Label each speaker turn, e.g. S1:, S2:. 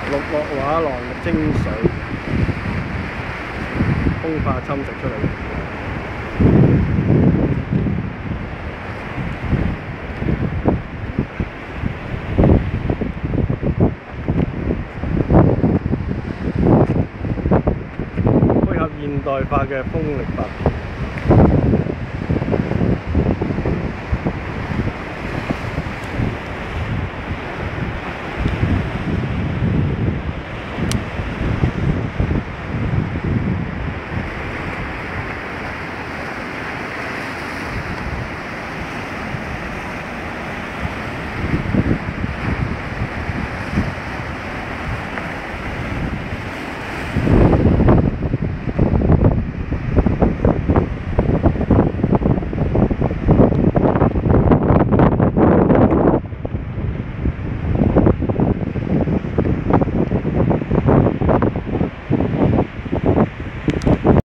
S1: 綠落畫廊嘅精髓，風化侵蝕出嚟。配合現代化嘅風力發電。